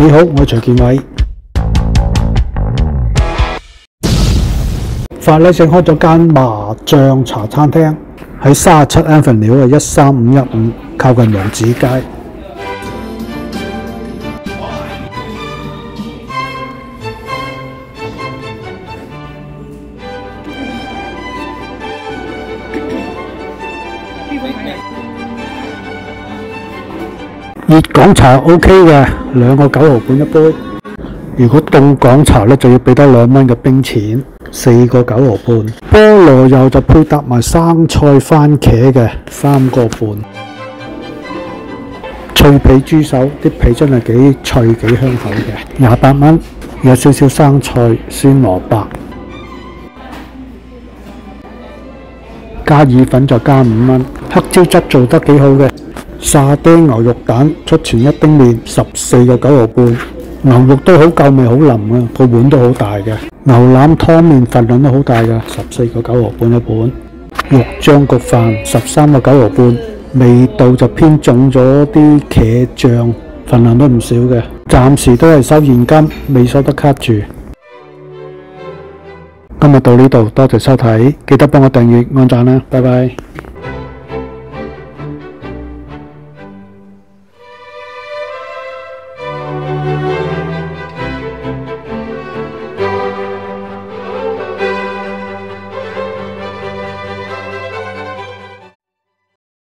你好，我係徐建偉。法拉盛開咗間麻醬茶餐廳，喺37 Avenue 嘅13515，靠近王子街。熱港茶 OK 嘅，2個9毫半一杯。如果凍港茶咧，就要俾多2蚊嘅冰錢，4個9毫半。菠蘿油就配搭埋生菜、番茄嘅，3個半。脆皮豬手，啲皮真係幾脆幾香口嘅，28蚊，有少少生菜、酸蘿蔔。加意粉就加5蚊。黑椒汁做得幾好嘅。沙爹牛肉蛋出前一丁麵14個9毫半，牛肉都好夠味好腍啊，個碗都好大嘅。牛腩湯麵份量都好大嘅，14個9毫半一碗。肉醬焗飯13個9毫半，味道就偏重咗啲茄醬，份量都唔少嘅。暫時都係收現金，未收得卡住。今日到呢度，多謝收睇，記得幫我訂閱按讚啦，拜拜。